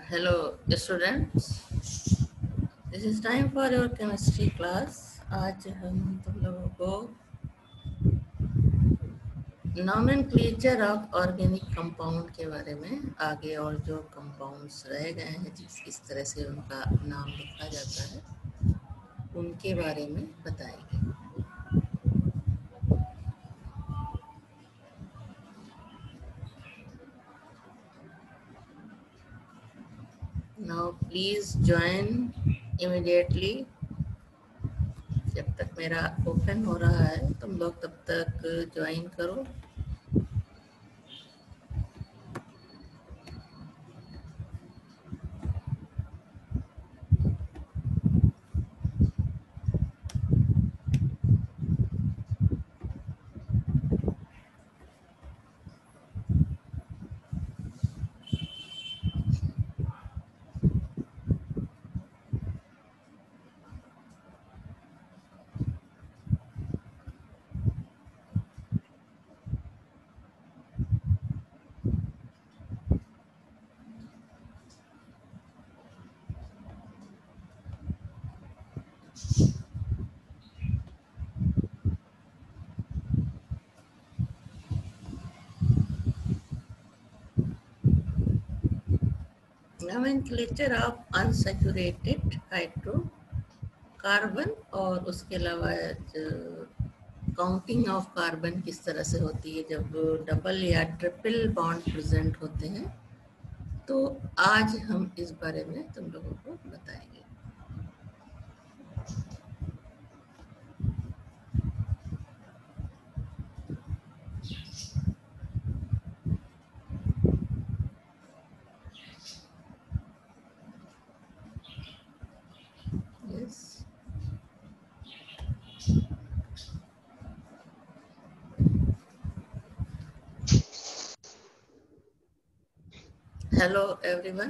Hello students, this is time for your chemistry class. आज हम तुम लोगों को nomenclature of organic compound के बारे में आगे और जो compounds रह गए हैं किस तरह से उनका नाम लिखा जाता है उनके बारे में बताएंगे. Now please join immediately. जब तक मेरा ओपन हो रहा है तुम लोग तब तक ज्वाइन करो. नोमेनक्लेचर ऑफ अनसैचुरेटेड हाइड्रोकार्बन और उसके अलावा काउंटिंग ऑफ कार्बन किस तरह से होती है जब डबल या ट्रिपल बॉन्ड प्रेजेंट होते हैं. तो आज हम इस बारे में तुम लोगों को बताएंगे. Hello everyone.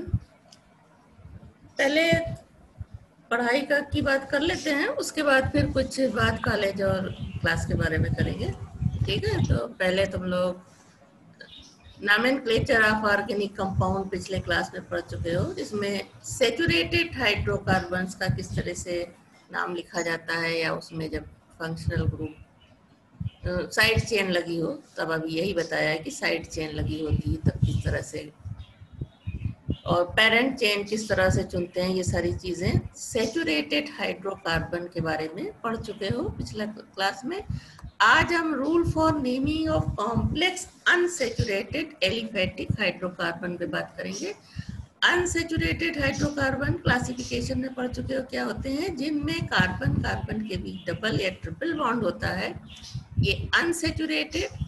पहले पढ़ाई की बात कर लेते हैं, उसके बाद फिर कुछ बात कॉलेज और क्लास के बारे में करेंगे. ठीक है, तो पहले तुम लोग नोमेनक्लेचर ऑफ ऑर्गेनिक कंपाउंड पिछले क्लास में पढ़ चुके हो, जिसमें सैचुरेटेड हाइड्रोकार्बन्स का किस तरह से नाम लिखा जाता है या उसमें जब फंक्शनल ग्रुप साइड चेन लगी हो तब अभी यही बताया है कि साइड चेन लगी होती है तब किस तरह से, और पेरेंट चेन किस तरह से चुनते हैं. ये सारी चीजें सैचुरेटेड हाइड्रोकार्बन के बारे में पढ़ चुके हो पिछला क्लास में. आज हम rule for naming of complex unsaturated aliphatic hydrocarbon पे बात करेंगे. अनसैचुरेटेड हाइड्रोकार्बन क्लासिफिकेशन में पढ़ चुके हो क्या होते हैं, जिनमें कार्बन कार्बन के बीच डबल या ट्रिपल बॉन्ड होता है. ये अनसैचुरेटेड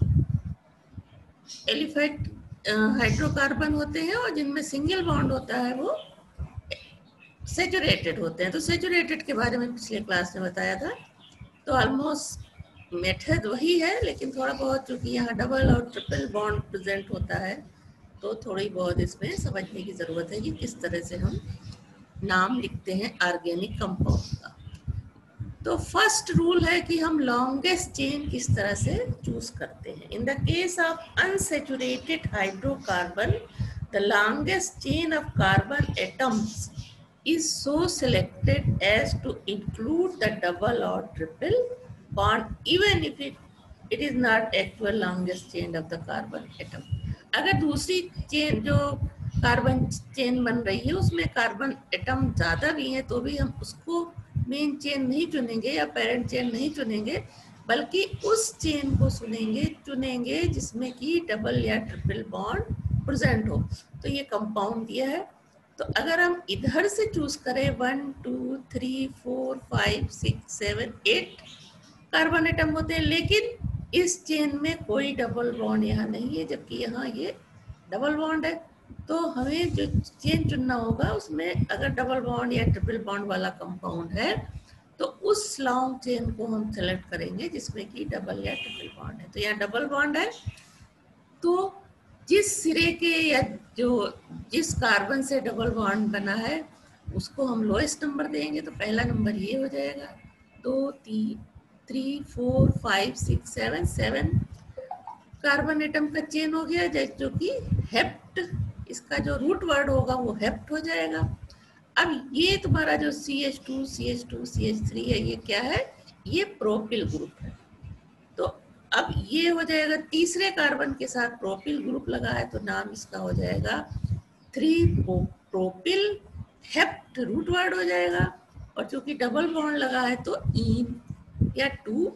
एलिफेट हाइड्रोकार्बन होते हैं, और जिनमें सिंगल बॉन्ड होता है वो सैचुरेटेड होते हैं. तो सैचुरेटेड के बारे में पिछले क्लास में बताया था. तो ऑलमोस्ट मेथड वही है, लेकिन थोड़ा बहुत चूंकि यहाँ डबल और ट्रिपल बॉन्ड प्रेजेंट होता है तो थोड़ी बहुत इसमें समझने की जरूरत है कि किस तरह से हम नाम लिखते हैं ऑर्गेनिक कंपाउंड का. तो फर्स्ट रूल है कि हम लॉन्गेस्ट चेन किस तरह से चूज करते हैं. In the case of unsaturated hydrocarbon the longest chain of carbon atoms is so selected as to include the double or triple bond even if it is not actual longest chain of the carbon atom. अगर दूसरी chain जो carbon chain बन रही है उसमें carbon atom ज़्यादा भी हैं तो भी हम उसको मेन चेन नहीं चुनेंगे या पेरेंट चेन नहीं चुनेंगे, बल्कि उस चेन को चुनेंगे जिसमें कि डबल या ट्रिपल बॉन्ड प्रेजेंट हो. तो ये कंपाउंड दिया है. तो अगर हम इधर से चूज करें 1 2 3 4 5 6 7 8 कार्बन एटम होते हैं, लेकिन इस चेन में कोई डबल बॉन्ड यहाँ नहीं है, जबकि यहाँ ये डबल बॉन्ड है. तो हमें जो चेन चुनना होगा उसमें अगर डबल बॉन्ड या ट्रिपल बॉन्ड वाला कंपाउंड है तो उस लॉन्ग चेन को हम सेलेक्ट करेंगे जिसमें कि डबल या ट्रिपल बॉन्ड है. तो यहाँ डबल बॉन्ड है, तो जिस सिरे के या जो जिस कार्बन से डबल बॉन्ड बना है उसको हम लोएस्ट नंबर देंगे. तो पहला नंबर ये हो जाएगा. 2 3 4 5 6 7 कार्बन एटम का चेन हो गया, जो कि हेप्ट इसका जो रूट वर्ड होगा वो हेप्ट हो जाएगा। अब ये तुम्हारा जो CH2 CH2 CH3 है, ये क्या है? ये प्रोपिल ग्रुप है। तो अब ये हो जाएगा तीसरे कार्बन के साथ प्रोपिल ग्रुप लगा है, तो नाम इसका हो जाएगा 3 प्रोपिल हेप्ट, रूट वर्ड हो जाएगा। और चूंकि डबल बॉन्ड लगा है तो इन या 2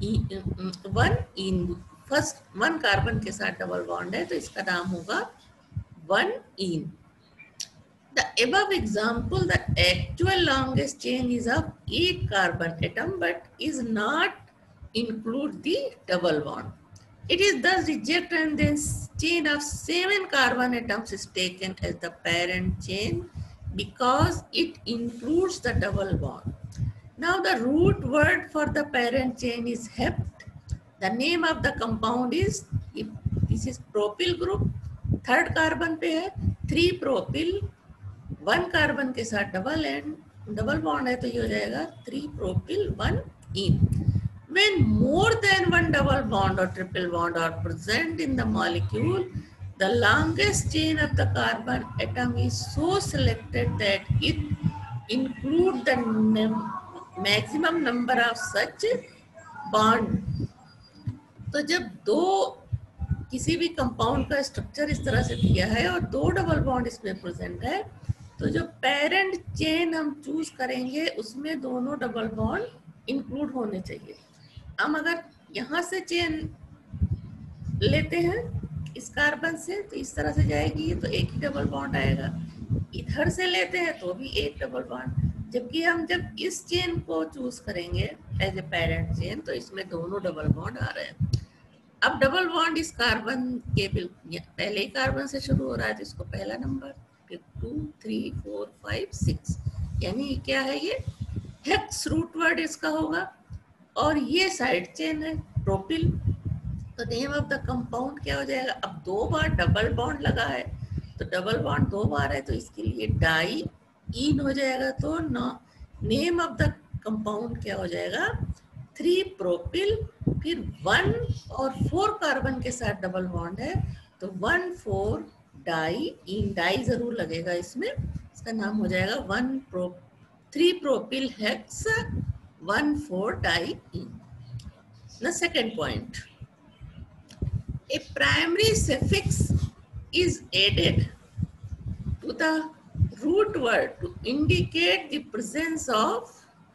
1 इन, फर्स्ट 1 कार्बन के साथ डबल बॉन्ड है तो इसका नाम होगा 1 ene. The above example, the actual longest chain is of 8 carbon atom but is not include the double bond. It is thus rejected and then chain of 7 carbon atoms is taken as the parent chain because it includes the double bond. Now the root word for the parent chain is hept. The name of the compound is, if this is propyl group, third carbon पे है, 3 propyl, 1 carbon के साथ double bond है तो ये हो जाएगा 3 propyl 1 ene. When more than one double bond or triple bond are present in the molecule, the longest chain of the carbon atom is so selected that it includes the maximum number of such bond. तो जब दो किसी भी compound का structure इस तरह से दिया है और 2 डबल बॉन्ड इसमें प्रेजेंट है, तो जो पेरेंट चेन हम चूज करेंगे उसमें दोनों डबल बॉन्ड इंक्लूड होने चाहिए। हम अगर यहाँ से चेन लेते हैं इस कार्बन से तो इस तरह से जाएगी, तो एक ही डबल बॉन्ड आएगा। इधर से लेते हैं तो भी एक डबल बॉन्ड, जबकि हम जब इस चेन को चूज करेंगे एज ए पेरेंट चेन तो इसमें दोनों डबल बॉन्ड आ रहे हैं। अब डबल बॉन्ड इस कार्बन के पहले ही कार्बन से शुरू हो रहा है तो इसको पहला नंबर, फिर 2 3 4 5 6, यानी क्या है ये हेक्स रूट वर्ड इसका होगा। और ये साइड चेन है प्रोपिल, तो नेम ऑफ द कंपाउंड क्या हो जाएगा? अब 2 बार डबल बॉन्ड लगा है तो डबल बॉन्ड 2 बार है तो इसके लिए डाई इन हो जाएगा। तो नेम ऑफ द कंपाउंड क्या हो जाएगा? 3 प्रोपिल, फिर 1 और 4 कार्बन के साथ डबल बॉन्ड है तो 1 4 डाई इन, डाई जरूर लगेगा इसमें, इसका नाम हो जाएगा 3 propyl hex 1 4 di ene. The second point, a primary suffix is added to the root word to indicate the presence of,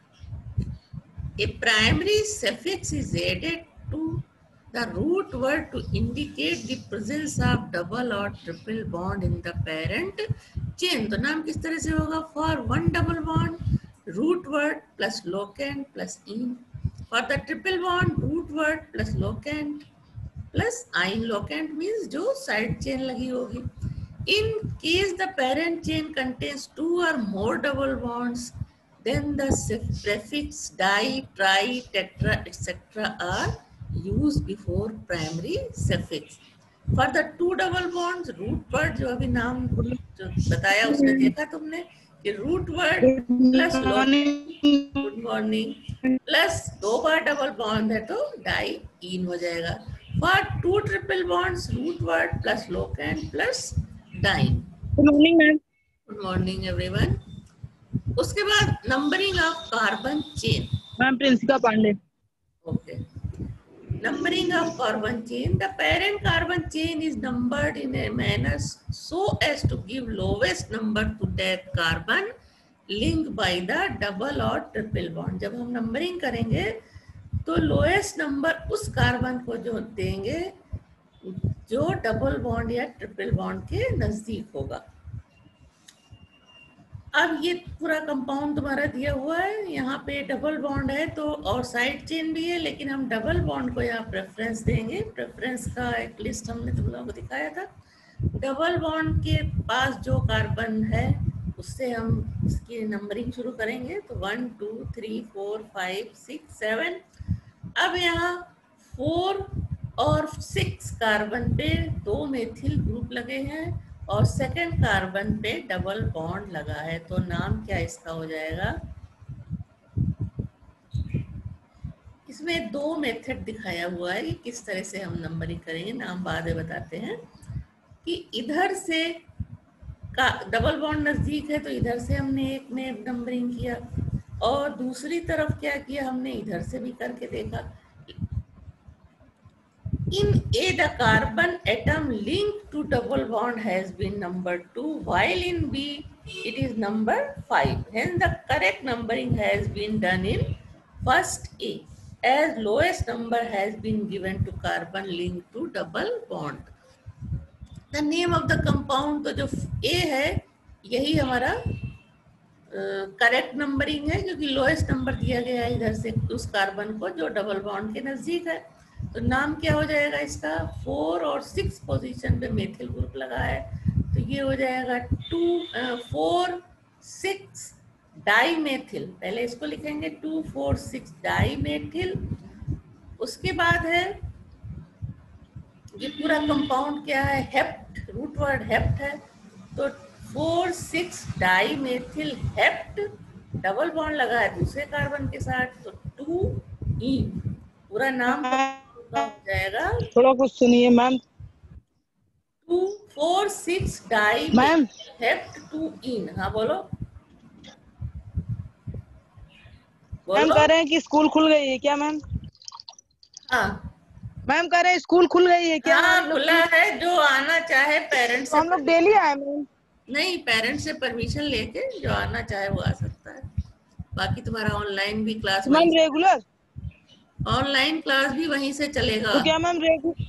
a primary suffix is added to the root word to indicate the presence of double or triple bond in the parent chain. तो नाम किस तरह से होगा? For 1 double bond, root word plus locant plus in. For the triple bond, root word plus locant plus in. Locant means जो side chain लगी होगी. In case the parent chain contains 2 or more double bonds, then the prefix di, tri, tetra, etc. are used before primary suffix. For the 2 double bonds, root word जो अभी नाम जो बताया उसने देखा तुमने कि root word plus good morning plus 2 बार डबल बॉन्ड है तो डाई इन हो जाएगा। For 2 triple bonds, root word plus locant plus diene. Good morning ma'am. Good morning everyone. उसके बाद numbering of carbon chain. Ma'am Princika Pandey. Okay, numbering of carbon chain. The parent carbon chain is numbered in a manner so as to give lowest number to that carbon linked by the double or triple bond. जब हम numbering करेंगे तो lowest number उस carbon को जो देंगे जो double bond या ट्रिपल बॉन्ड के नजदीक होगा। अब ये पूरा कंपाउंड तुम्हारा दिया हुआ है, यहाँ पे डबल बॉन्ड है तो और साइड चेन भी है, लेकिन हम डबल बॉन्ड को यहाँ प्रेफरेंस देंगे। प्रेफरेंस का एक लिस्ट हमने तुम लोगों को दिखाया था। डबल बॉन्ड के पास जो कार्बन है उससे हम इसकी नंबरिंग शुरू करेंगे। तो 1 2 3 4 5 6 7। अब यहाँ 4 और 6 कार्बन पे 2 मेथिल ग्रुप लगे हैं और सेकंड कार्बन पे डबल बॉन्ड लगा है, तो नाम क्या इसका हो जाएगा? इसमें 2 मेथड दिखाया हुआ है कि किस तरह से हम नंबरिंग करेंगे, नाम बाद में बताते हैं। कि इधर से का डबल बॉन्ड नजदीक है तो इधर से हमने एक में नंबरिंग किया, और दूसरी तरफ क्या किया हमने, इधर से भी करके देखा। In A, the carbon atom linked to double bond has been number 2, while in B, it is number 5. Hence, the correct numbering has been done in first A, as lowest number has been given to carbon linked to double bond. The name of the compound, तो जो A है यही हमारा correct numbering है, क्योंकि lowest number दिया गया है इधर से उस कार्बन को जो डबल बॉन्ड के नजदीक है। तो नाम क्या हो जाएगा इसका, 4 और 6 पोजीशन पे मेथिल ग्रुप लगा है, तो ये हो जाएगा 2,4,6 डाइमेथिल। पहले इसको लिखेंगे 2,4,6 डाइमेथिल। उसके बाद है ये पूरा कंपाउंड क्या है, हेप्ट, रूट वर्ड हेप्ट है, तो 4,6 डाइमेथिल हेप्ट, डबल बॉन्ड लगा है दूसरे कार्बन के साथ, तो 2 पूरा नाम हो जाएगा। थोड़ा कुछ सुनिए मैम। 2,4,6 डाइमेथिल हेप्ट 2 हाँ बोलो मैम। कह रहे हैं कि स्कूल खुल गई है क्या मैम? हाँ मैम कह रहे हैं स्कूल खुल गई है क्या? हाँ खुला है, जो आना चाहे पेरेंट्स तो हम लोग डेली आए मैम? नहीं, पेरेंट्स से परमिशन लेके जो आना चाहे वो आ सकता है। बाकी तुम्हारा ऑनलाइन भी class, ma'am regular online class भी वहीं से चलेगा। तो क्या मैम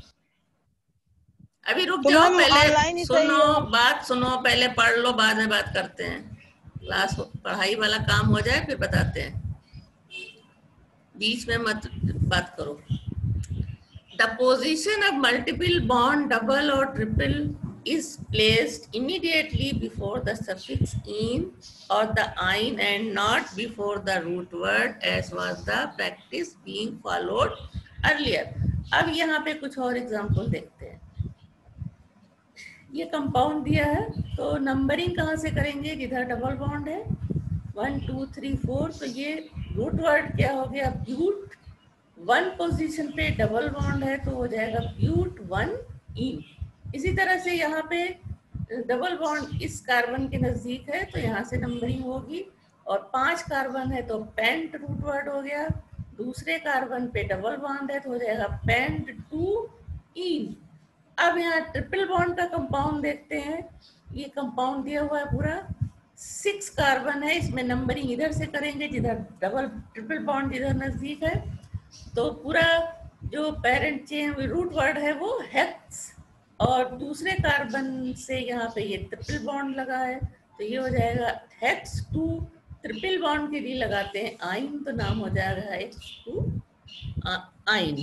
अभी रुक तो जाओ, मैम पहले ऑनलाइन ही सही सुनो, है? बात सुनो, पहले पढ़ लो, बाद में बात करते हैं। क्लास पढ़ाई वाला काम हो जाए फिर बताते हैं, बीच में मत बात करो। The position of multiple bond, double or triple, is placed immediately before the suffix "-in" or the "-ine" and not before the root word, as was the practice being followed earlier. अब यहाँ पे कुछ और example देखते हैं। ये compound दिया है, तो नंबरिंग कहाँ से करेंगे, जिधर डबल बॉन्ड है 1 2 3 4, तो ये रूट वर्ड क्या हो गया, ब्यूट। 1 पोजीशन पे डबल बॉन्ड है तो हो जाएगा ब्यूट 1-इन। इसी तरह से यहाँ पे डबल बॉन्ड इस कार्बन के नजदीक है तो यहाँ से नंबरिंग होगी, और 5 कार्बन है तो पेंट रूट वर्ड हो गया। दूसरे कार्बन पे डबल बॉन्ड है तो हो जाएगा पेंट 2-इन। अब यहाँ ट्रिपल बॉन्ड का कंपाउंड देखते हैं। ये कंपाउंड दिया हुआ है पूरा, 6 कार्बन है, इसमें नंबरिंग इधर से करेंगे जिधर डबल ट्रिपल बॉन्ड इधर नजदीक है, तो पूरा जो पेरेंट चेन रूट वर्ड है वो हेक्स, और दूसरे कार्बन से यहाँ पे ये ट्रिपल बॉन्ड लगा है तो ये हो जाएगा हेक्स 2, ट्रिपल बॉन्ड के लिए लगाते हैं आइन, तो नाम हो जाएगा H2 आइन।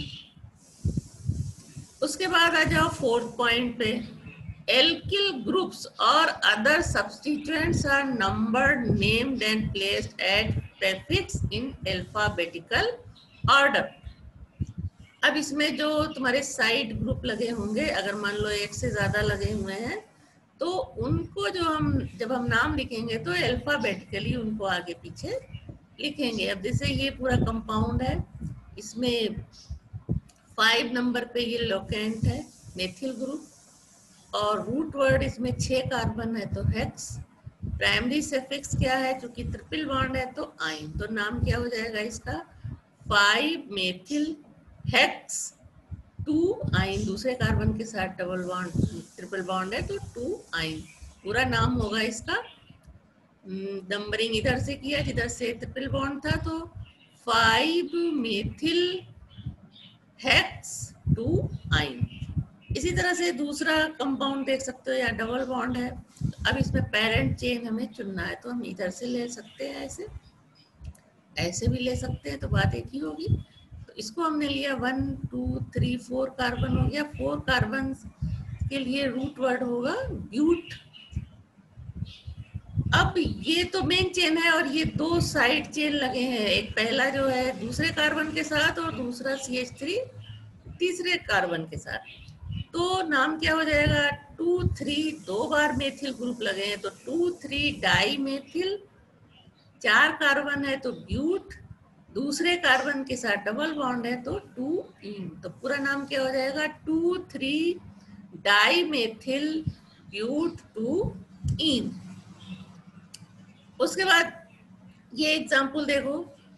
उसके बाद आ जाओ 4th पॉइंट पे, alkyl groups or other substituents are numbered, named and placed at prefix in alphabetical order. अब इसमें जो तुम्हारे साइड ग्रुप लगे होंगे, अगर मान लो एक से ज्यादा लगे हुए हैं तो उनको जो जब हम नाम लिखेंगे तो अल्फाबेटिकली उनको आगे पीछे लिखेंगे। अब जैसे ये पूरा कंपाउंड है, इसमें 5 नंबर पे ये लोकेंट है मेथिल ग्रुप, और रूट वर्ड इसमें 6 कार्बन है तो हेक्स। प्राइमरी सफिक्स क्या है, चूंकि ट्रिपल बॉन्ड है तो आइन, तो नाम क्या हो जाएगा इसका 5 मेथिल हेक्स 2 आइन। दूसरे कार्बन के साथ डबल बॉन्ड ट्रिपल बॉन्ड है तो 2 आइन पूरा नाम होगा इसका। नंबरिंग इधर से किया जिधर से ट्रिपल बॉन्ड था, तो 5 मेथिल हेक्स 2 आइन। इसी तरह से दूसरा कंपाउंड देख सकते हो, या डबल बॉन्ड है। अब इसमें पेरेंट चेन हमें चुनना है, तो हम इधर से ले सकते हैं, ऐसे भी ले सकते हैं, तो बात एक ही होगी। तो इसको हमने लिया 1 2 3 4 कार्बन हो गया। 4 कार्बन के लिए रूट वर्ड होगा ब्यूट। अब ये तो मेन चेन है और ये 2 साइड चेन लगे हैं, एक पहला जो है दूसरे कार्बन के साथ और दूसरा CH3 तीसरे कार्बन के साथ, तो नाम क्या हो जाएगा 2 3, 2 बार मेथिल ग्रुप लगे हैं तो 2 3 डाई मेथिल। 4 कार्बन है तो ब्यूट, दूसरे कार्बन के साथ डबल बॉन्ड है तो 2-इन, तो पूरा नाम क्या हो जाएगा 2 3 डाई मेथिल ब्यूट 2 इन। उसके बाद ये एग्जाम्पल देखो,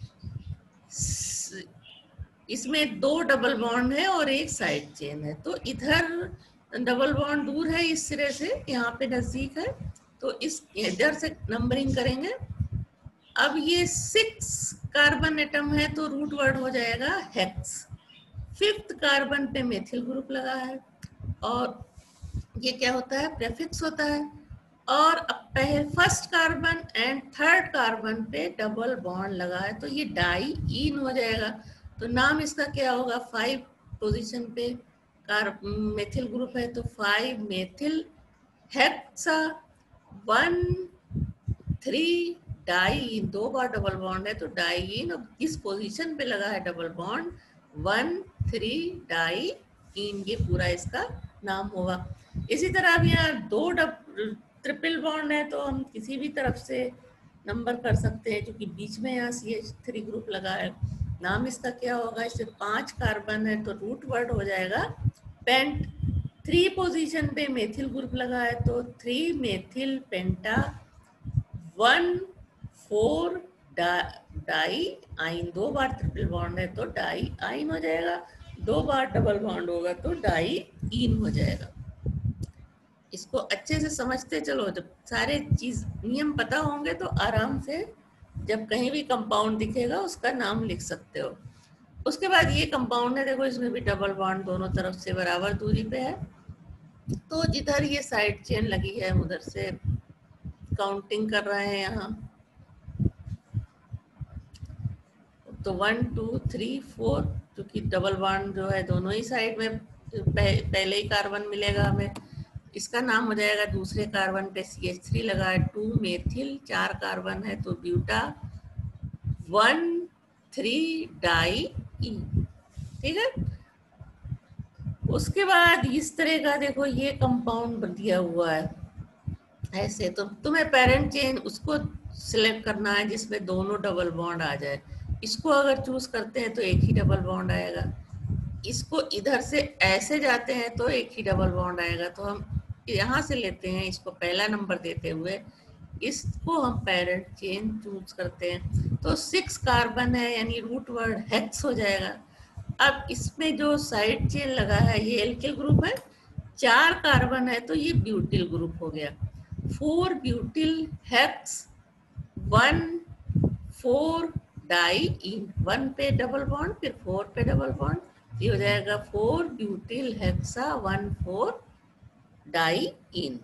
इसमें 2 डबल बॉन्ड है और एक साइड चेन है, तो इधर डबल बॉन्ड दूर है इस सिरे से, यहाँ पे नजदीक है, तो इस इधर से नंबरिंग करेंगे। अब ये 6 कार्बन एटम है तो रूट वर्ड हो जाएगा हेक्स। 5th कार्बन पे मेथिल ग्रुप लगा है और ये क्या होता है, प्रेफिक्स होता है। और अब पहले 1st carbon and 3rd carbon पे डबल बॉन्ड लगा है तो ये डाई इन हो जाएगा। तो नाम इसका क्या होगा, 5 पोजीशन पे मेथिल ग्रुप है तो 5 मेथिल हेक्सा 1 3 डाई। 2 बार डबल बॉन्ड है तो डाई इन। अब इस पोजीशन पे लगा है डबल बॉन्ड 1 3 डाई इन, ये पूरा इसका नाम होगा। इसी तरह अब यहाँ 2 ट्रिपल बॉन्ड है तो हम किसी भी तरफ से नंबर कर सकते हैं, क्योंकि बीच में यहाँ CH3 ग्रुप लगा है। नाम इसका क्या होगा, इससे 5 कार्बन है तो रूट वर्ड हो जाएगा पेंट। 3 पोजीशन पे मेथिल ग्रुप लगा है तो 3 मेथिल पेंटा 1 4 डाई आइन। 2 बार ट्रिपल बॉन्ड है तो डाई आइन हो जाएगा, 2 बार डबल बॉन्ड होगा तो डाई इन हो जाएगा। इसको अच्छे से समझते चलो, जब सारे चीज नियम पता होंगे तो आराम से जब कहीं भी कंपाउंड दिखेगा उसका नाम लिख सकते हो। उसके बाद ये कंपाउंड है, देखो इसमें भी डबल बॉन्ड दोनों तरफ से बराबर दूरी पे है, तो जिधर ये साइड चेन लगी है उधर से काउंटिंग कर रहे हैं यहाँ, तो 1 2 3 4, क्योंकि डबल बॉन्ड जो है दोनों ही साइड में पहले ही कार्बन मिलेगा हमें, इसका नाम हो जाएगा। दूसरे कार्बन पे CH3 लगा है 2 मेथिल, 4 कार्बन है तो ब्यूटा 1 3 डाई ई, ठीक है। उसके बाद इस तरह का देखो ये कंपाउंड दिया हुआ है ऐसे, तो तुम्हें पेरेंट चेन उसको सिलेक्ट करना है जिसमें दोनों डबल बॉन्ड आ जाए। इसको अगर चूज करते हैं तो एक ही डबल बॉन्ड आएगा, इसको इधर से ऐसे जाते हैं तो एक ही डबल बॉन्ड आएगा। तो हम यहाँ से लेते हैं, इसको पहला नंबर देते हुए इसको हम पेरेंट चेन चूज करते हैं, तो 6 कार्बन है यानी रूट वर्ड हेक्स हो जाएगा। अब इसमें जो साइड चेन लगा है ये एल्किल ग्रुप है, 4 कार्बन है तो ये ब्यूटिल ग्रुप हो गया। 4 ब्यूटिल हेक्स 1 4 डाई इन, 1 पे डबल बॉन्ड फिर 4 पे डबल बॉन्ड, ये हो जाएगा 4 butyl hexa 1 4 di ene.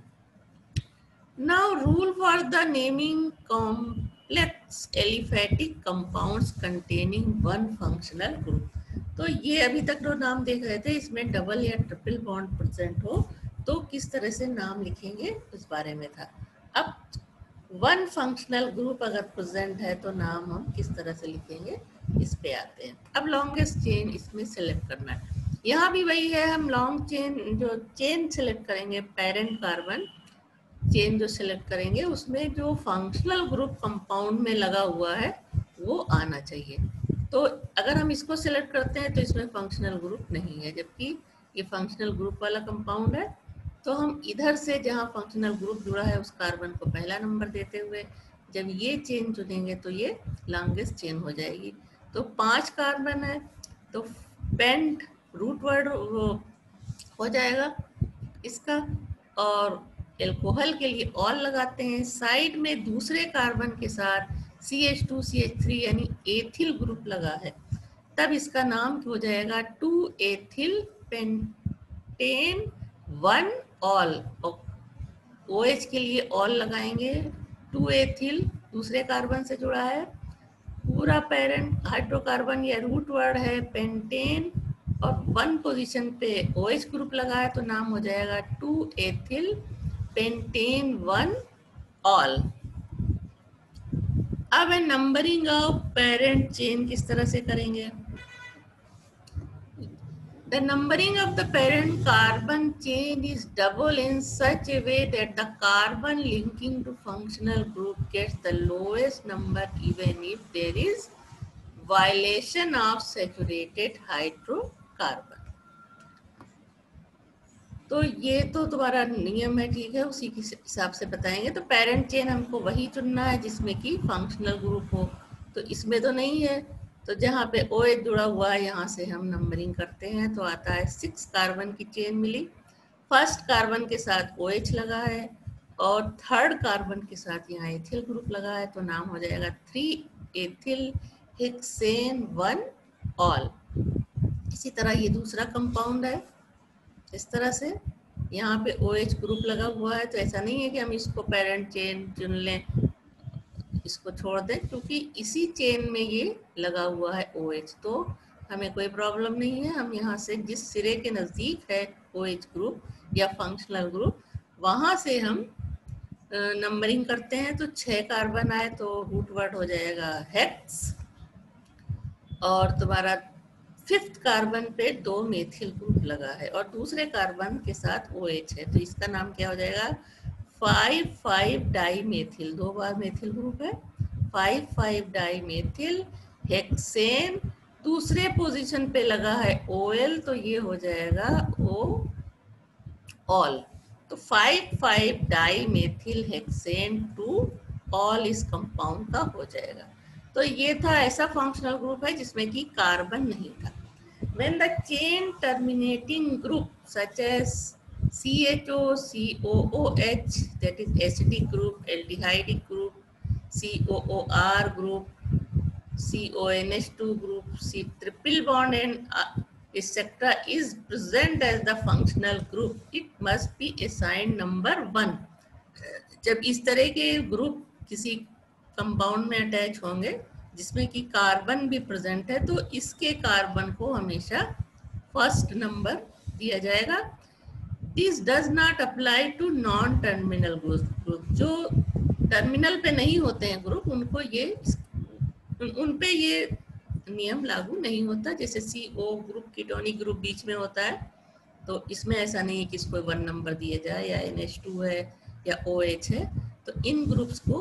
Now rule for the naming complex aliphatic compounds containing one functional group। तो ये अभी तक जो नाम देख रहे थे इसमें डबल या ट्रिपल बॉन्ड प्रेजेंट हो तो किस तरह से नाम लिखेंगे इस बारे में था। अब वन फंक्शनल ग्रुप अगर प्रेजेंट है तो नाम हम किस तरह से लिखेंगे इस पे आते हैं। अब लॉन्गेस्ट चेन इसमें सेलेक्ट करना है, यहाँ भी वही है, हम लॉन्ग चेन जो चेन सेलेक्ट करेंगे पेरेंट कार्बन चेन जो सिलेक्ट करेंगे उसमें जो फंक्शनल ग्रुप कंपाउंड में लगा हुआ है वो आना चाहिए। तो अगर हम इसको सिलेक्ट करते हैं तो इसमें फंक्शनल ग्रुप नहीं है, जबकि ये फंक्शनल ग्रुप वाला कंपाउंड है, तो हम इधर से जहाँ फंक्शनल ग्रुप जुड़ा है उस कार्बन को पहला नंबर देते हुए जब ये चेन चुनेंगे तो ये लॉन्गेस्ट चेन हो जाएगी। तो 5 कार्बन है तो पेंट रूट वर्ड हो जाएगा इसका, और एल्कोहल के लिए ऑल लगाते हैं, साइड में दूसरे कार्बन के साथ CH2 CH3 यानी एथिल ग्रुप लगा है, तब इसका नाम हो जाएगा 2 एथिल पेंटेन 1 ऑल। OH के लिए ऑल लगाएंगे, 2 एथिल दूसरे कार्बन से जुड़ा है, पूरा पेरेंट हाइड्रोकार्बन या रूट वर्ड है पेंटेन और 1 पोजीशन पे OH ग्रुप लगा है तो नाम हो जाएगा 2 एथिल पेंटेन 1 ऑल। अब नंबरिंग ऑफ पेरेंट चेन किस तरह से करेंगे। The numbering of the parent carbon chain is double in such a way that the carbon linking to functional group gets the lowest number even if there is violation of saturated hydrocarbon। तो ये तो तुम्हारा नियम है, ठीक है, उसी के हिसाब से बताएंगे। तो पेरेंट चेन हमको वही चुनना है जिसमें कि फंक्शनल ग्रुप हो, तो इसमें तो नहीं है। तो जहाँ पे OH जुड़ा हुआ है यहाँ से हम नंबरिंग करते हैं, तो आता है 6 कार्बन की चेन मिली। फर्स्ट कार्बन के साथ OH लगा है और थर्ड कार्बन के साथ यहाँ एथिल ग्रुप लगा है, तो नाम हो जाएगा 3 एथिल हेक्सेन 1 ऑल। इसी तरह ये दूसरा कंपाउंड है, इस तरह से यहाँ पे OH ग्रुप लगा हुआ है, तो ऐसा नहीं है कि हम इसको पेरेंट चेन चुन लें, इसको छोड़ दें, क्योंकि इसी चेन में ये लगा हुआ है OH, तो हमें कोई प्रॉब्लम नहीं है। हम यहाँ से जिस सिरे के नज़दीक है OH ग्रुप या फंक्शनल ग्रुप, वहाँ से हम नंबरिंग करते हैं। तो 6 कार्बन आए तो रूट वर्ड हो जाएगा हेक्स, और तुम्हारा 5th कार्बन पे 2 मेथिल ग्रुप लगा है और दूसरे कार्बन के साथ OH है, तो इसका नाम क्या हो जाएगा 5,5 डाई मेथिल, 2 बार मेथिल ग्रुप है, 5,5 डाई मेथिल हेक्सेन। दूसरे पोजीशन पे लगा है OL, तो ये हो जाएगा O ऑल। तो 5,5 डाई मेथिल हेक्सेन 2 ऑल इस कंपाउंड का हो जाएगा। तो ये था ऐसा फंक्शनल ग्रुप है जिसमें कि कार्बन नहीं था। When the chain terminating group such as CHO, COOH, that is acidic group, aldehydic group, COOR group, CONH2 group, C triple bond and etc. is present as the functional group, it must be assigned number 1. जब इस तरह के group किसी compound में attach होंगे जिसमें कि carbon भी प्रेजेंट है, तो इसके कार्बन को हमेशा फर्स्ट नंबर दिया जाएगा। This does not apply to non terminal group, जो टर्मिनल पे नहीं होते हैं ग्रुप, उनको ये उन पे ये नियम लागू नहीं होता। जैसे CO ग्रुप कीटोनिक ग्रुप बीच में होता है, तो इसमें ऐसा नहीं है कि इसको 1 नंबर दिया जाए, या NH2 है या OH है, तो इन ग्रुप्स को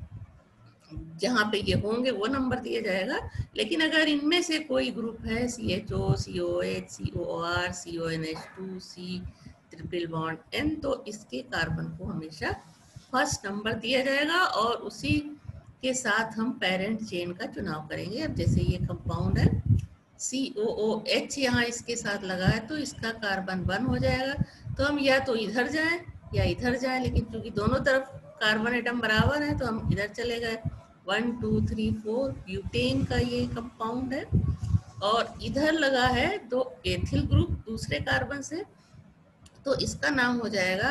जहाँ पे ये होंगे वो नंबर दिया जाएगा। लेकिन अगर इनमें से कोई ग्रुप है CHO, COH, COR, CONH2, C triple bond N, तो इसके कार्बन को हमेशा फर्स्ट नंबर दिया जाएगा और उसी के साथ हम पेरेंट चेन का चुनाव करेंगे। अब जैसे ये कंपाउंड है COOH यहाँ इसके साथ लगा है, तो इसका कार्बन 1 हो जाएगा। तो हम या तो इधर जाएं या इधर जाएं, लेकिन चूंकि दोनों तरफ कार्बन एटम बराबर है तो हम इधर चले गए। 1 2 3 4 ब्यूटेन का ये कंपाउंड है, और इधर लगा है 2 एथिल ग्रुप दूसरे कार्बन से, तो इसका नाम हो जाएगा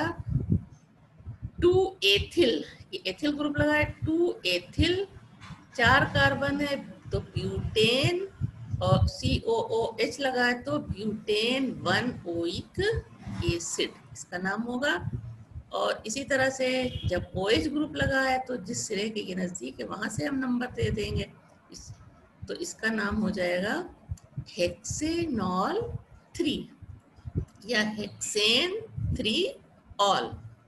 2 एथिल। ये एथिल ग्रुप लगा है, 2 एथिल, 4 कार्बन है तो ब्यूटेन, और COOH लगा है तो ब्यूटेन 1 ओइक एसिड इसका नाम होगा। और इसी तरह से जब OH ग्रुप लगा है तो जिस सिरे के ये नज़दीक है वहाँ से हम नंबर दे देंगे, तो इसका नाम हो जाएगा हेक्सेनॉल 3 या हेक्सेन 3 ऑल।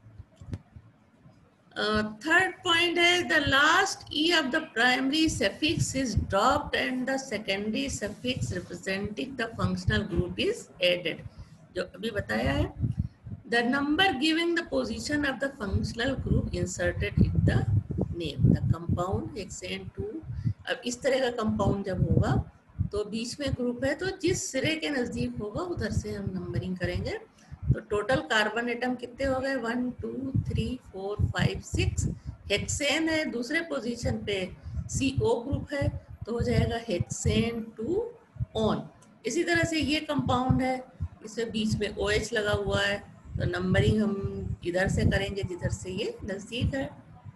थर्ड पॉइंट है the last E of the primary suffix is dropped and the secondary suffix representing the functional group is added, जो अभी बताया है। The number giving the position of the functional group inserted in the name, the compound hexane 2। अब इस तरह का compound जब होगा तो बीच में ग्रुप है, तो जिस सिरे के नज़दीक होगा उधर से हम नंबरिंग करेंगे। तो टोटल कार्बन एटम कितने हो गए 1 2 3 4 5 6। हेक्सेन है दूसरे पोजीशन पे, CO ग्रुप है, तो हो जाएगा हेक्सेन 2 ऑन। इसी तरह से ये कंपाउंड है, इसमें बीच में OH लगा हुआ है, तो नंबरिंग हम इधर से करेंगे जिधर से ये नज़दीक है।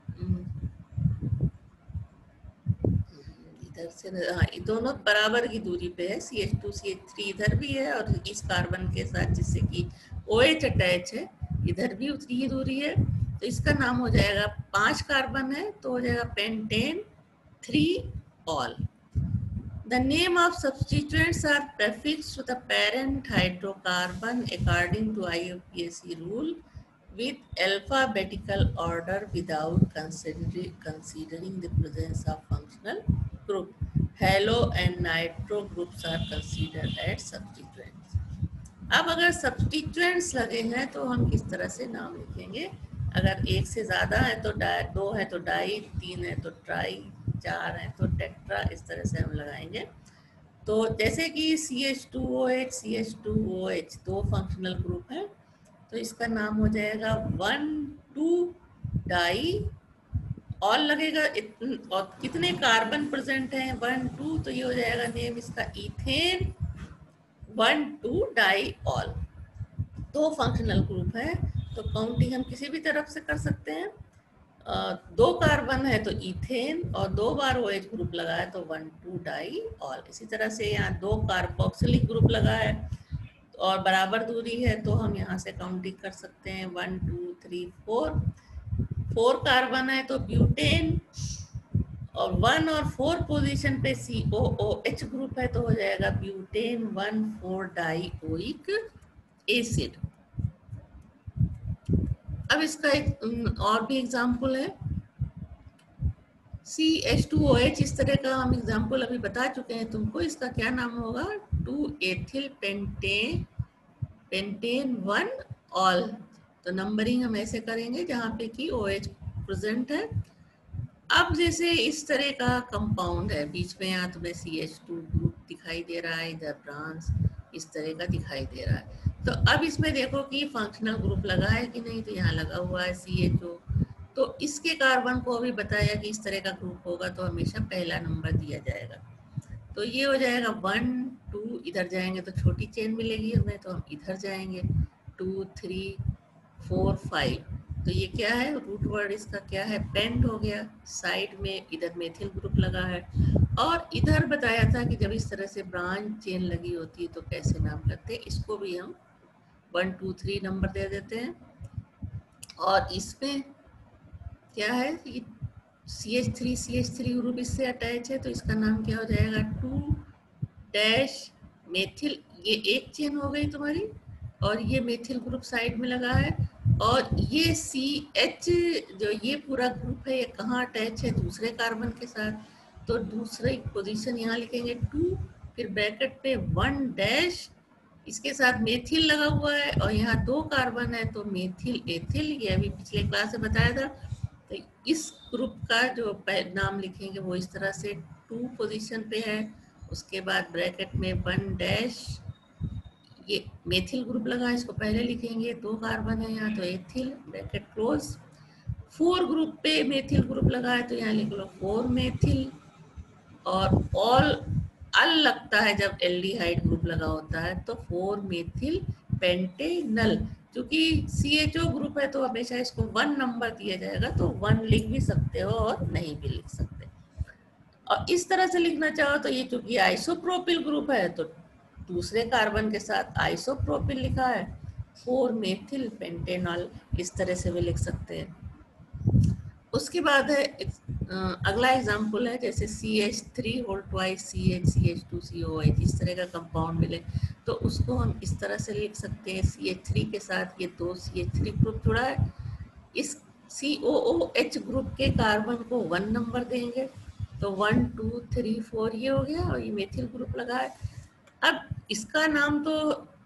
इधर से हाँ, दोनों बराबर की दूरी पे है, CH2 CH3 इधर भी है और इस कार्बन के साथ जिससे कि OH अटैच है इधर भी उतनी ही दूरी है। तो इसका नाम हो जाएगा 5 कार्बन है तो हो जाएगा pentane 3 ol. The name of substituents are prefixed to the parent hydrocarbon according to IUPAC rule with alphabetical order without considering the presence of functional group. Halo and nitro groups are considered as substituents. अब अगर substituents लगे हैं तो हम किस तरह से नाम लिखेंगे? अगर एक से ज़्यादा है तो दो है तो डाई, तीन है तो ट्राई, चार है तो टेट्रा, इस तरह से हम लगाएंगे। तो जैसे कि CH2OH, CH2OH दो फंक्शनल ग्रुप हैं, तो इसका नाम हो जाएगा 1,2 डाई, और लगेगा और कितने कार्बन प्रेजेंट हैं 1 2, तो ये हो जाएगा नेम इसका इथेन 1,2 डाई ऑल। दो फंक्शनल ग्रुप है तो काउंटिंग हम किसी भी तरफ से कर सकते हैं। दो कार्बन है तो इथेन, और दो बार OH ग्रुप लगा है तो 1,2 डाई ऑल। इसी तरह से यहाँ दो कार्बोक्सिलिक ग्रुप लगा है और बराबर दूरी है तो हम यहाँ से काउंटिंग कर सकते हैं 1 2 3 4। 4 कार्बन है तो ब्यूटेन, और 1 और 4 पोजीशन पे COOH ग्रुप है तो हो जाएगा ब्यूटेन 1,4 डाइओइक एसिड। अब इसका एक और भी एग्जाम्पल है, CH2OH, इस तरह का हम एग्जाम्पल अभी बता चुके हैं तुमको। इसका क्या नाम होगा? 2 एथिल पेंटेन 1 ऑल। तो नंबरिंग हम ऐसे करेंगे जहाँ पे कि OH प्रेजेंट है। अब जैसे इस तरह का कंपाउंड है, बीच में यहाँ तुम्हें CH2 ग्रुप दिखाई दे रहा है, इधर ब्रांच इस तरह का दिखाई दे रहा है। तो अब इसमें देखो कि फंक्शनल ग्रुप लगा है कि नहीं, तो यहाँ लगा हुआ है CHO। तो इसके कार्बन को अभी बताया कि इस तरह का ग्रुप होगा तो हमेशा पहला नंबर दिया जाएगा। तो ये हो जाएगा 1 2, इधर जाएंगे तो छोटी चेन मिलेगी हमें, तो हम इधर जाएंगे 2 3 4 5। तो ये क्या है? रूट वर्ड इसका क्या है? पेंट हो गया। साइड में इधर मेथिल ग्रुप लगा है, और इधर बताया था कि जब इस तरह से ब्रांच चेन लगी होती है तो कैसे नाम करते हैं। इसको भी हम 1 2 3 नंबर दे देते हैं। और इसमें क्या है? CH3 ग्रुप इससे अटैच है तो इसका नाम क्या हो जाएगा? 2 डैश मेथिल। ये एक चेन हो गई तुम्हारी, और ये मेथिल ग्रुप साइड में लगा है, और ये CH जो ये पूरा ग्रुप है ये कहाँ अटैच है? दूसरे कार्बन के साथ। तो दूसरी पोजीशन यहाँ लिखेंगे 2, फिर ब्रैकेट पे 1 डैश, इसके साथ मेथिल लगा हुआ है, और यहाँ दो कार्बन है तो मेथिल एथिल, ये अभी पिछले क्लास में बताया था। तो इस ग्रुप का जो नाम लिखेंगे वो इस तरह से 2 पोजीशन पे है, उसके बाद ब्रैकेट में 1 डैश, ये मेथिल ग्रुप लगा, इसको पहले लिखेंगे, दो कार्बन है यहाँ तो एथिल, ब्रैकेट क्लोज। 4 ग्रुप पे मेथिल ग्रुप लगा है तो यहाँ लिख लो 4 मेथिल, और ऑल अल लगता है जब एल्डिहाइड ग्रुप लगा होता है तो 4 मेथिल पेंटेनल। क्योंकि CHO ग्रुप है तो हमेशा इसको 1 नंबर दिया जाएगा, तो 1 लिख भी सकते हो और नहीं भी लिख सकते। और इस तरह से लिखना चाहो तो ये चूंकि आइसोप्रोपिल ग्रुप है तो दूसरे कार्बन के साथ आइसोप्रोपिल लिखा है, 4 मेथिल पेंटेनॉल, इस तरह से भी लिख सकते हैं। उसके बाद है अगला एग्जाम्पल है, जैसे CH3 whole twice CH CH2COH, इस तरह का कंपाउंड मिले तो उसको हम इस तरह से लिख सकते हैं। CH3 के साथ ये दो CH3 ग्रुप जुड़ा है, इस COOH ग्रुप के कार्बन को 1 नंबर देंगे तो 1 2 3 4 ये हो गया, और ये मेथिल ग्रुप लगा है। अब इसका नाम तो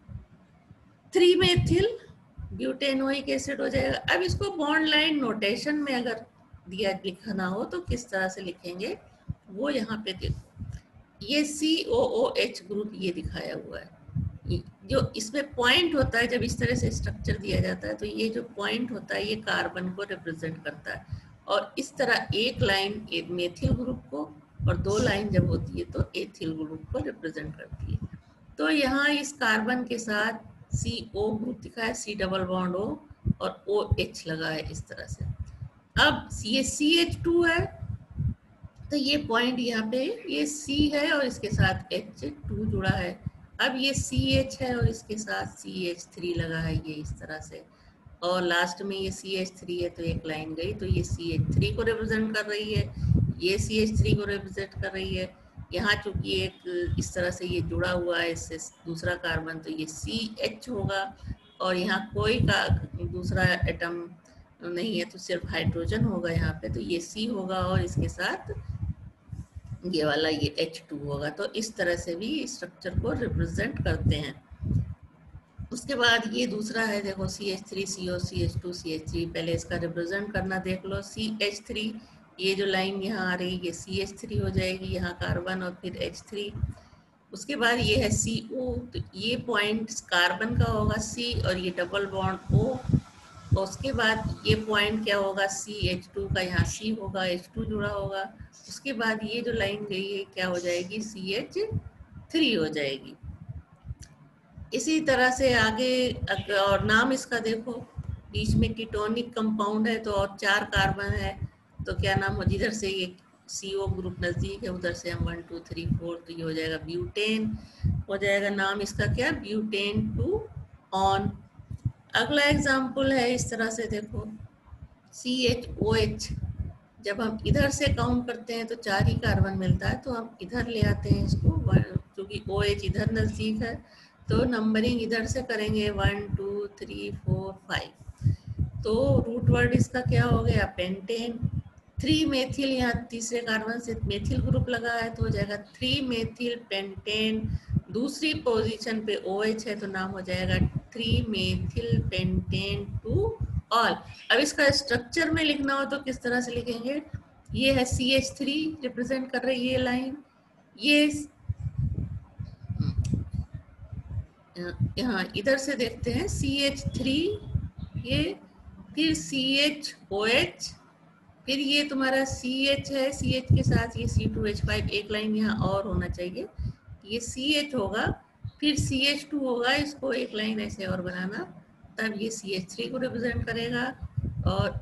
3 मेथिल ब्यूटेनोइक एसिड हो जाएगा। अब इसको बॉन्ड लाइन नोटेशन में अगर दिया लिखना हो तो किस तरह से लिखेंगे वो यहाँ पे देखो, ये COOH ग्रुप ये दिखाया हुआ है, जो इसमें पॉइंट होता है जब इस तरह से स्ट्रक्चर दिया जाता है तो ये जो पॉइंट होता है ये कार्बन को रिप्रेजेंट करता है, और इस तरह एक लाइन मेथिल ग्रुप को और दो लाइन जब होती है तो एथिल ग्रुप को रिप्रेजेंट करती है। तो यहाँ इस कार्बन के साथ CO ग्रुप दिखा है, C डबल बॉन्ड O, और OH लगा है इस तरह से। अब ये CH2 है तो ये पॉइंट यहाँ पे ये C है और इसके साथ H2 जुड़ा है। अब ये CH है और इसके साथ CH3 लगा है, ये इस तरह से, और लास्ट में ये CH3 है तो एक लाइन गई तो ये CH3 को रिप्रेजेंट कर रही है, ये CH3 को रिप्रेजेंट कर रही है। यहाँ चूंकि एक इस तरह से ये जुड़ा हुआ है इससे दूसरा कार्बन तो ये CH होगा, और यहाँ कोई का दूसरा एटम नहीं है तो सिर्फ हाइड्रोजन होगा यहाँ पे, तो ये C होगा और इसके साथ ये वाला ये H2 होगा। तो इस तरह से भी स्ट्रक्चर को रिप्रेजेंट करते हैं। उसके बाद ये दूसरा है, देखो CH3 CO CH2 CH3, पहले इसका रिप्रेजेंट करना देख लो। CH3, ये जो लाइन यहाँ आ रही है ये CH3 हो जाएगी, यहाँ कार्बन और फिर H3। उसके बाद ये है CO, तो ये पॉइंट कार्बन का होगा C और ये डबल बॉन्ड O। और उसके बाद ये पॉइंट क्या होगा, CH2 का, यहाँ C होगा, H2 जुड़ा होगा। उसके बाद ये जो लाइन गई है क्या हो जाएगी, CH3 हो जाएगी। इसी तरह से आगे और नाम इसका देखो, बीच में कीटोनिक कंपाउंड है तो और 4 कार्बन है, तो क्या नाम हो, जिधर से ये CO ग्रुप नज़दीक है उधर से हम 1 2 3 4, तो ये हो जाएगा ब्यूटेन हो जाएगा। नाम इसका क्या, ब्यूटेन 2 ऑन। अगला एग्जाम्पल है इस तरह से देखो, CHOH, जब हम इधर से काउंट करते हैं तो 4 ही कार्बन मिलता है, तो हम इधर ले आते हैं इसको, क्योंकि OH इधर नज़दीक है तो नंबरिंग इधर से करेंगे 1 2 3 4 5। तो रूट वर्ड इसका क्या हो गया, पेंटेन। 3 मेथिल, यहाँ तीसरे कार्बन से मेथिल ग्रुप लगा है तो हो जाएगा 3 मेथिल पेंटेन। दूसरी पोजीशन पे OH है तो नाम हो जाएगा 3 मेथिल पेंटेन 2 ऑल। अब इसका स्ट्रक्चर में लिखना हो तो किस तरह से लिखेंगे, ये है CH3 रिप्रेजेंट कर रही है लाइन, ये यहाँ इधर से देखते हैं CH3, ये फिर CHOH, फिर ये तुम्हारा CH है, CH के साथ ये C2H5, एक लाइन यहाँ और होना चाहिए, ये CH होगा, फिर CH2 होगा, इसको एक लाइन ऐसे और बनाना, तब ये CH3 को रिप्रेजेंट करेगा। और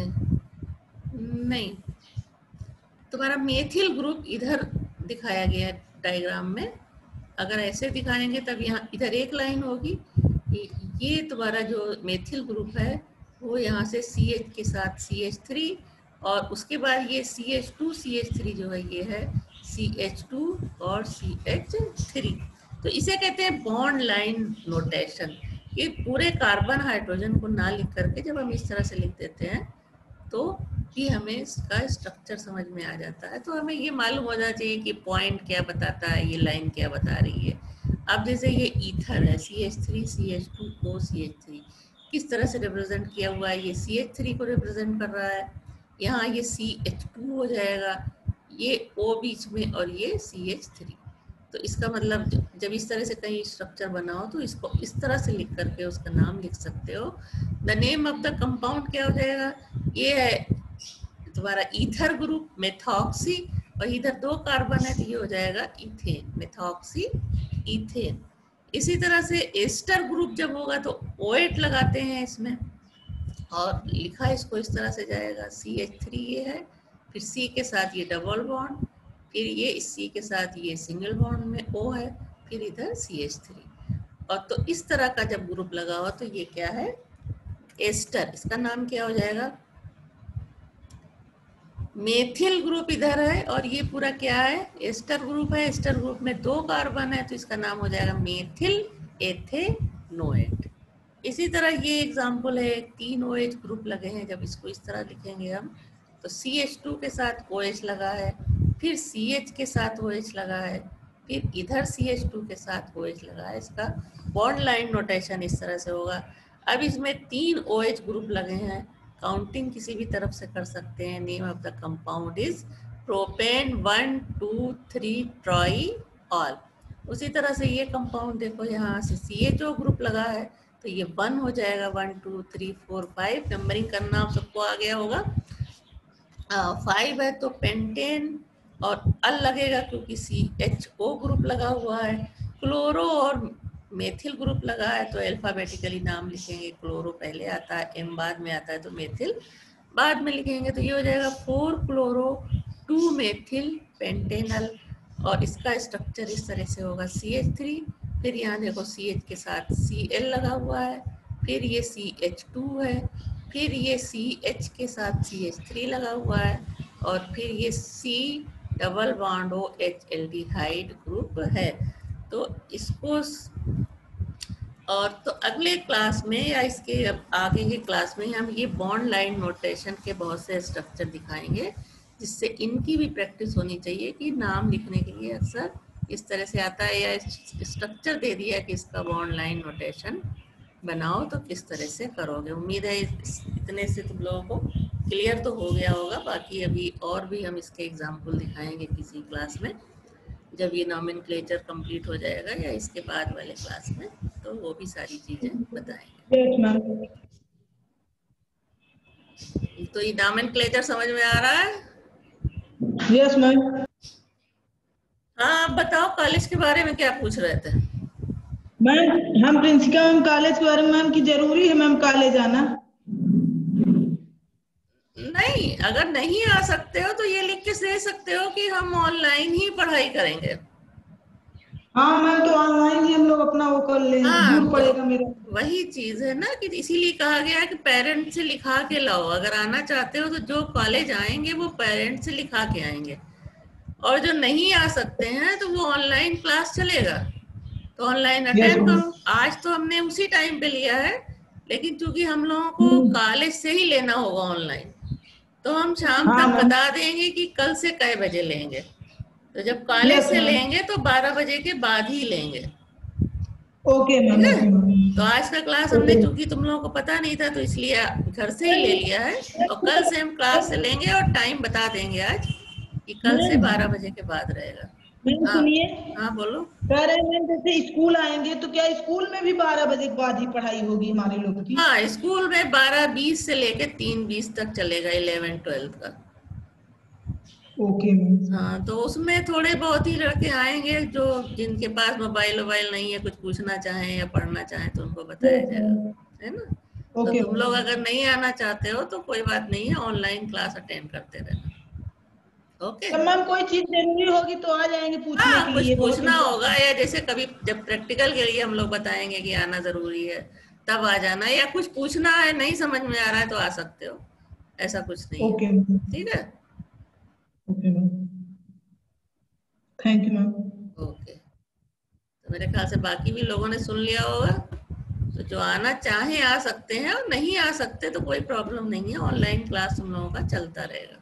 नहीं, तुम्हारा मेथिल ग्रुप इधर दिखाया गया है डायग्राम में, अगर ऐसे दिखाएंगे तब यहाँ इधर एक लाइन होगी, ये तुम्हारा जो मेथिल ग्रुप है वो यहाँ से CH के साथ CH3, और उसके बाद ये CH2 CH3 जो है ये है CH2 और CH3। तो इसे कहते हैं बॉन्ड लाइन नोटेशन। ये पूरे कार्बन हाइड्रोजन को ना लिख करके जब हम इस तरह से लिख देते हैं तो भी हमें इसका स्ट्रक्चर समझ में आ जाता है। तो हमें ये मालूम हो जाना चाहिए कि पॉइंट क्या बताता है, ये लाइन क्या बता रही है। अब जैसे ये ईथर है, CH3 CH2O CH3, किस तरह से रिप्रेजेंट किया हुआ है, ये CH3 को रिप्रेजेंट कर रहा है, यहाँ ये CH2 हो जाएगा, ये O बीच में और ये CH3। तो इसका मतलब जब इस तरह से कहीं स्ट्रक्चर बना हो तो इसको इस तरह से लिख करके उसका नाम लिख सकते हो। The name of the compound क्या हो जाएगा, ये है तुम्हारा ईथर ग्रुप मेथॉक्सी, और इधर 2 कार्बन है तो ये हो जाएगा इथेन, मेथॉक्सी इथेन। इसी तरह से एस्टर ग्रुप जब होगा तो OH लगाते हैं इसमें, और लिखा इसको इस तरह से जाएगा, CH3 ये है, फिर C के साथ ये डबल बॉन्ड, फिर ये C के साथ ये सिंगल बॉन्ड में O है, फिर इधर CH3। और तो इस तरह का जब ग्रुप लगा हुआ तो ये क्या है, एस्टर। इसका नाम क्या हो जाएगा, मेथिल ग्रुप इधर है और ये पूरा क्या है, एस्टर ग्रुप है। एस्टर ग्रुप में 2 कार्बन है तो इसका नाम हो जाएगा मेथिल एथेनोएट। इसी तरह ये एग्जांपल है, 3 OH ग्रुप लगे हैं, जब इसको इस तरह लिखेंगे हम तो CH2 के साथ OH लगा है, फिर CH के साथ OH लगा है, फिर इधर CH2 के साथ OH लगा है। इसका बॉन्ड लाइन नोटेशन इस तरह से होगा। अब इसमें 3 OH ग्रुप लगे हैं, काउंटिंग किसी भी तरफ से कर सकते हैं। Name of the compound is propane 1 2 3 triol. उसी तरह से ये कंपाउंड देखो, यहाँ से CHO ग्रुप लगा है तो ये 1 हो जाएगा, 1 2 3 4 5, नंबरिंग करना आप सबको आ गया होगा। 5 है तो पेंटेन और अल लगेगा क्योंकि CHO ग्रुप लगा हुआ है। क्लोरो और मेथिल ग्रुप लगा है तो अल्फाबेटिकली नाम लिखेंगे, क्लोरो पहले आता है, M बाद में आता है, तो मेथिल बाद में लिखेंगे। तो ये हो जाएगा 4 क्लोरो 2 मेथिल पेंटेनल, और इसका स्ट्रक्चर इस तरह से होगा, CH3, फिर यहाँ देखो CH के साथ Cl लगा हुआ है, फिर ये CH2 है, फिर ये CH के साथ CH3 लगा हुआ है, और फिर ये C double bond OH aldehyde group है। तो इसको और तो अगले क्लास में या इसके आगे के क्लास में हम ये बॉन्ड लाइन नोटेशन के बहुत से स्ट्रक्चर दिखाएंगे, जिससे इनकी भी प्रैक्टिस होनी चाहिए कि नाम लिखने के लिए अक्सर इस तरह से आता है, या स्ट्रक्चर दे दिया कि इसका बॉन्ड लाइन नोटेशन बनाओ तो किस तरह से करोगे। उम्मीद है इतने से तुम लोगों को क्लियर तो हो गया होगा। बाकी अभी और भी हम इसके एग्जाम्पल दिखाएंगे किसी क्लास में, जब ये नॉमेनक्लेचर कंप्लीट हो जाएगा या इसके बाद वाले क्लास में, तो वो भी सारी चीजें बताएंगे। Yes ma'am. तो ये नॉमेनक्लेचर समझ में आ रहा है? Yes ma'am. हाँ, आप बताओ कॉलेज के बारे में क्या पूछ रहे थे? मैम हम प्रिंसिपल मैम कॉलेज के बारे में मैम कि जरूरी है मैम कॉलेज आना? नहीं, अगर नहीं आ सकते हो तो ये लिख के दे सकते हो कि हम ऑनलाइन ही पढ़ाई करेंगे। हाँ मैम, तो ऑनलाइन ही हम लोग अपना वो कर लेंगे। हाँ, दूर पड़ेगा मेरा। वही चीज है ना कि इसीलिए कहा गया है कि पेरेंट्स से लिखा के लाओ। अगर आना चाहते हो तो जो कॉलेज आएंगे वो पेरेंट्स से लिखा के आएंगे, और जो नहीं आ सकते हैं तो वो ऑनलाइन क्लास चलेगा, तो ऑनलाइन यस अटेंड मैम। करो। आज तो हमने उसी टाइम पे लिया है, लेकिन चूंकि हम लोगों को कॉलेज से ही लेना होगा ऑनलाइन, तो हम शाम हाँ तक मैम। बता देंगे कि कल से कै बजे लेंगे। तो जब कॉलेज यस से मैम। लेंगे तो 12 बजे के बाद ही लेंगे। ओके ठीक मैम। है, ओके मैम। तो आज का क्लास हमने ओके। चूंकि तुम लोगों को पता नहीं था तो इसलिए घर से ही ले लिया है, और कल से हम क्लास से लेंगे और टाइम बता देंगे आज कि कल से 12 बजे के बाद रहेगा। मैम हाँ सुनिए, हाँ, बोलो। कह रहे हैं मैम जैसे स्कूल आएंगे तो क्या स्कूल में भी 12 बजे के बाद ही पढ़ाई होगी हमारे लोग की? हाँ, स्कूल में 12:20 से लेके 3:20 तक चलेगा 11-12 का। Okay ma'am. हाँ, तो उसमें थोड़े बहुत ही लड़के आएंगे जो जिनके पास मोबाइल वोबाइल नहीं है, कुछ पूछना चाहें या पढ़ना चाहें तो उनको बताया यस जाएगा, मैम। है ना। तो ओके तुम लोग मैम। अगर नहीं आना चाहते हो तो कोई बात नहीं है, ऑनलाइन क्लास अटेंड करते रहना। ओके। तब मैम कोई चीज जरूरी होगी तो आ जाएंगे पूछने हाँ, के कुछ लिए, बहुत पूछना होगा, इम्पोर्टेंट। या जैसे कभी जब प्रैक्टिकल के लिए हम लोग बताएंगे कि आना जरूरी है, तब आ जाना, या कुछ पूछना है नहीं समझ में आ रहा है तो आ सकते हो, ऐसा कुछ नहीं है। Okay ma'am. ठीक है, okay ma'am. Thank you ma'am. Okay. तो मेरे ख्याल से बाकी भी लोगों ने सुन लिया होगा। तो जो आना चाहे आ सकते हैं, और नहीं आ सकते तो कोई प्रॉब्लम नहीं है, ऑनलाइन क्लास तुम लोगों का चलता रहेगा।